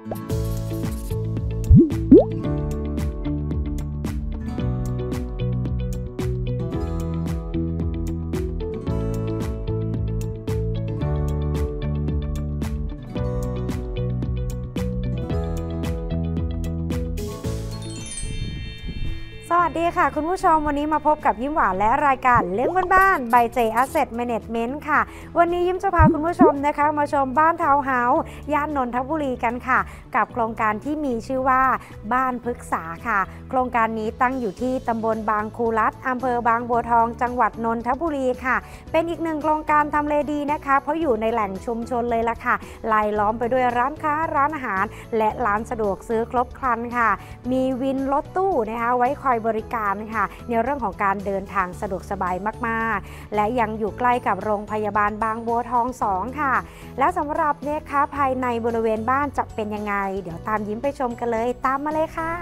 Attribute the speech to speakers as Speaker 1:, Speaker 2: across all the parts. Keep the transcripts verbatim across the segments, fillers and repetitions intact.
Speaker 1: สวัสดีค่ะคุณผู้ชมวันนี้มาพบกับยิ้มหวานและรายการเลี้ยงบ้านๆ by J Asset Management ค่ะวันนี้ยิ้มจะพาคุณผู้ชมนะคะมาชมบ้านทาวน์เฮาส์ย่านนนทบุรีกันค่ะกับโครงการที่มีชื่อว่าบ้านพฤกษาค่ะโครงการนี้ตั้งอยู่ที่ตำบลบางคูรัฐอำเภอบางบัวทองจังหวัดนนทบุรีค่ะเป็นอีกหนึ่งโครงการทำเลดีนะคะเพราะอยู่ในแหล่งชุมชนเลยล่ะค่ะรายล้อมไปด้วยร้านค้าร้านอาหารและร้านสะดวกซื้อครบครันค่ะมีวินรถตู้นะคะไว้คอยบริการค่ะในเรื่องของการเดินทางสะดวกสบายมากๆและยังอยู่ใกล้กับโรงพยาบาลบางบัวทองสองค่ะและสำหรับเนี่ยค่ะภายในบริเวณบ้านจะเป็นยังไงเดี๋ยวตามยิ้มไปชมกันเลยตามมาเลยค่ะ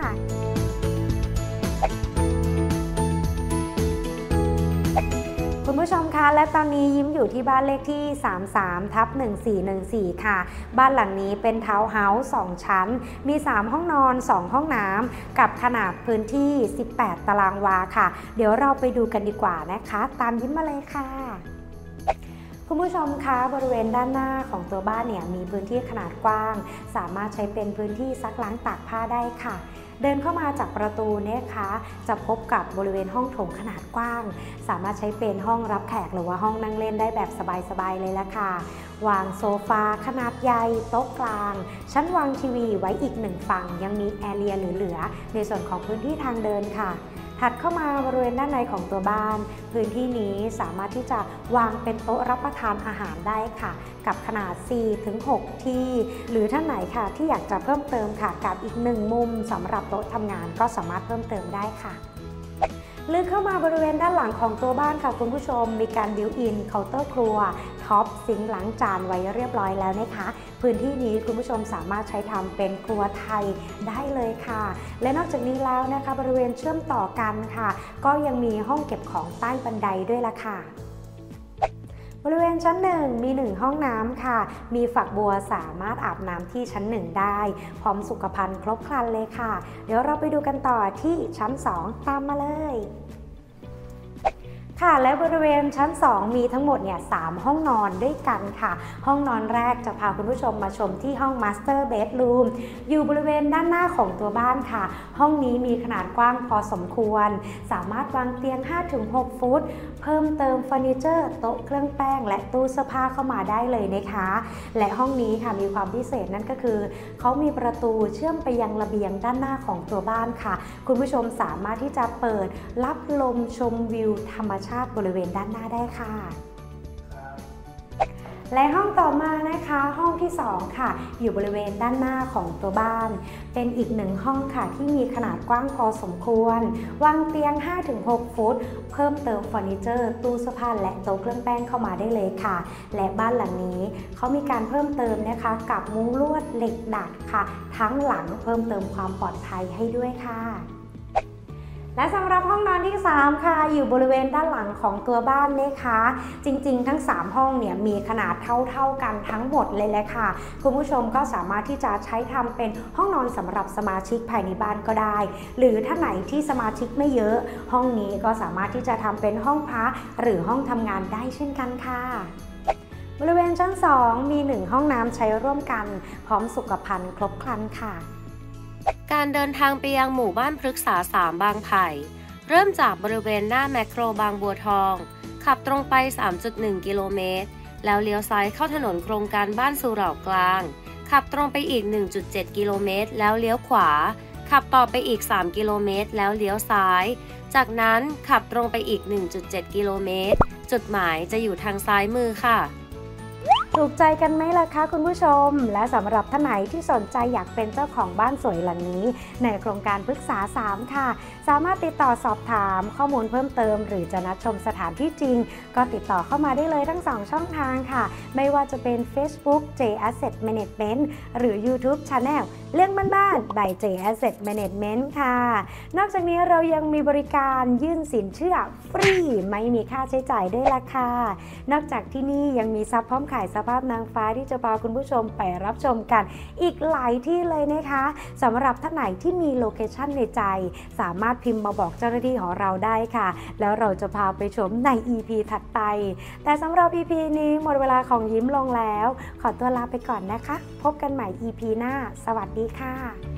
Speaker 1: คุณผู้ชมคะและตอนนี้ยิ้มอยู่ที่บ้านเลขที่ สามสิบสาม ทับ หนึ่งสี่หนึ่งสี่ ค่ะบ้านหลังนี้เป็นทาวน์เฮาส์สองชั้นมีสามห้องนอนสองห้องน้ำกับขนาดพื้นที่สิบแปดตารางวาค่ะเดี๋ยวเราไปดูกันดีกว่านะคะตามยิ้มมาเลยค่ะคุณผู้ชมคะบริเวณด้านหน้าของตัวบ้านเนี่ยมีพื้นที่ขนาดกว้างสามารถใช้เป็นพื้นที่ซักล้างตากผ้าได้ค่ะเดินเข้ามาจากประตูเนี่ยคะจะพบกับบริเวณห้องโถงขนาดกว้างสามารถใช้เป็นห้องรับแขกหรือว่าห้องนั่งเล่นได้แบบสบายๆเลยละค่ะวางโซฟาขนาดใหญ่โต๊ะกลางชั้นวางทีวีไว้อีกหนึ่งฝั่งยังมีแอเรียเหลือๆในส่วนของพื้นที่ทางเดินค่ะถัดเข้ามาบริเวณด้านในของตัวบ้านพื้นที่นี้สามารถที่จะวางเป็นโต๊ะรับประทานอาหารได้ค่ะกับขนาด สี่ถึงหก ที่หรือท่านไหนค่ะที่อยากจะเพิ่มเติมค่ะกับอีกหนึ่งมุมสำหรับโต๊ะทำงานก็สามารถเพิ่มเติมได้ค่ะลึกเข้ามาบริเวณด้านหลังของตัวบ้านค่ะคุณผู้ชมมีการบิวอินเคาน์เตอร์ครัวท็อปซิงค์ล้างจานไว้เรียบร้อยแล้วนะคะพื้นที่นี้คุณผู้ชมสามารถใช้ทำเป็นครัวไทยได้เลยค่ะและนอกจากนี้แล้วนะคะบริเวณเชื่อมต่อกันค่ะก็ยังมีห้องเก็บของใต้บันไดด้วยล่ะค่ะบริเวณชั้นหนึ่งมีหนึ่งห้องน้ำค่ะมีฝักบัวสามารถอาบน้ำที่ชั้นหนึ่งได้พร้อมสุขภัณฑ์ครบครันเลยค่ะเดี๋ยวเราไปดูกันต่อที่ชั้นสองตามมาเลยค่ะและบริเวณชั้นสองมีทั้งหมดเนี่ยสามห้องนอนด้วยกันค่ะห้องนอนแรกจะพาคุณผู้ชมมาชมที่ห้อง Master Bedroom อยู่บริเวณด้านหน้าของตัวบ้านค่ะห้องนี้มีขนาดกว้างพอสมควรสามารถวางเตียง ห้าถึงหก ฟุตเพิ่มเติมเฟอร์นิเจอร์โต๊ะเครื่องแป้งและตู้เสื้อผ้าเข้ามาได้เลยนะคะและห้องนี้ค่ะมีความพิเศษนั่นก็คือเขามีประตูเชื่อมไปยังระเบียงด้านหน้าของตัวบ้านค่ะคุณผู้ชมสามารถที่จะเปิดรับลมชมวิวธรรมชาติบริเวณด้านหน้าได้ค่ะและห้องต่อมานะคะห้องที่สองค่ะอยู่บริเวณด้านหน้าของตัวบ้านเป็นอีกหนึ่งห้องค่ะที่มีขนาดกว้างพอสมควรวางเตียง ห้าถึงหก ฟุตเพิ่มเติมเฟอร์นิเจอร์ตู้เสื้อผ้าและโต๊ะเครื่องแป้งเข้ามาได้เลยค่ะและบ้านหลังนี้เขามีการเพิ่มเติมนะคะกับมุ้งลวดเหล็กดัดค่ะทั้งหลังเพิ่มเติมความปลอดภัยให้ด้วยค่ะและสำหรับห้องนอนที่สามค่ะอยู่บริเวณด้านหลังของตัวบ้านนะคะจริงๆทั้งสามห้องเนี่ยมีขนาดเท่าๆกันทั้งหมดเลยแหละค่ะคุณผู้ชมก็สามารถที่จะใช้ทำเป็นห้องนอนสำหรับสมาชิกภายในบ้านก็ได้หรือถ้าไหนที่สมาชิกไม่เยอะห้องนี้ก็สามารถที่จะทำเป็นห้องพักหรือห้องทำงานได้เช่นกันค่ะบริเวณชั้นสองมีหนึ่งห้องน้ำใช้ร่วมกันพร้อมสุขภัณฑ์ครบครันค่ะ
Speaker 2: การเดินทางไปยังหมู่บ้านพฤกษาสามบางไผ่เริ่มจากบริเวณหน้าแมคโครบางบัวทองขับตรงไป สามจุดหนึ่ง กิโลเมตรแล้วเลี้ยวซ้ายเข้าถนนโครงการบ้านสุเหร่ากลางขับตรงไปอีก หนึ่งจุดเจ็ด กิโลเมตรแล้วเลี้ยวขวาขับต่อไปอีกสามกิโลเมตรแล้วเลี้ยวซ้ายจากนั้นขับตรงไปอีก หนึ่งจุดเจ็ด กิโลเมตรจุดหมายจะอยู่ทางซ้ายมือค่ะ
Speaker 1: ถูกใจกันไหมล่ะคะคุณผู้ชมและสำหรับท่านไหนที่สนใจอยากเป็นเจ้าของบ้านสวยหลังนี้ในโครงการพฤกษาสามค่ะสามารถติดต่อสอบถามข้อมูลเพิ่มเติมหรือจะนัดชมสถานที่จริงก็ติดต่อเข้ามาได้เลยทั้งสองช่องทางค่ะไม่ว่าจะเป็น Facebook J Asset Management หรือ YouTube Channel เรื่องบ้านๆ by J Asset Management ค่ะนอกจากนี้เรายังมีบริการยื่นสินเชื่อฟรีไม่มีค่าใช้จ่ายด้วยล่ะค่ะนอกจากที่นี่ยังมีซับพร้อมขายซับภาพนางฟ้าที่จะพาคุณผู้ชมไปรับชมกันอีกหลายที่เลยนะคะสำหรับท่านไหนที่มีโลเคชั่นในใจสามารถพิมพ์มาบอกเจ้าหน้าที่ของเราได้ค่ะแล้วเราจะพาไปชมใน อี พี ถัดไปแต่สำหรับ อี พี นี้หมดเวลาของยิ้มลงแล้วขอตัวลาไปก่อนนะคะพบกันใหม่ อี พี หน้าสวัสดีค่ะ